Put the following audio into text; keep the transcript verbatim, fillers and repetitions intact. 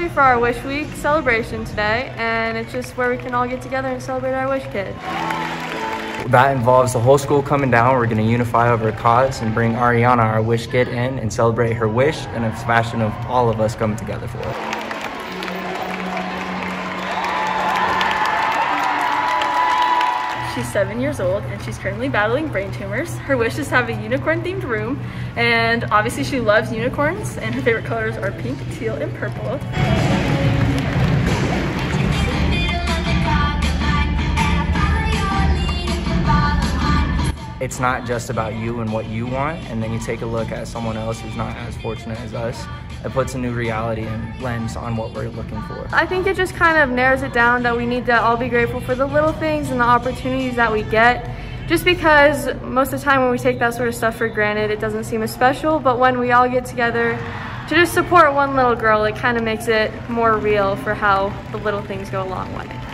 assembly for our Wish Week celebration today, and it's just where we can all get together and celebrate our Wish Kid. That involves the whole school coming down. We're going to unify over a cause and bring Arianna, our Wish Kid, in and celebrate her wish, and it's a passion of all of us coming together for it. She's seven years old and she's currently battling brain tumors. Her wish is to have a unicorn-themed room, and obviously she loves unicorns, and her favorite colors are pink, teal, and purple. It's not just about you and what you want, and then you take a look at someone else who's not as fortunate as us. It puts a new reality and lens on what we're looking for. I think it just kind of narrows it down that we need to all be grateful for the little things and the opportunities that we get. Just because most of the time when we take that sort of stuff for granted, it doesn't seem as special, but when we all get together to just support one little girl, it kind of makes it more real for how the little things go a long way.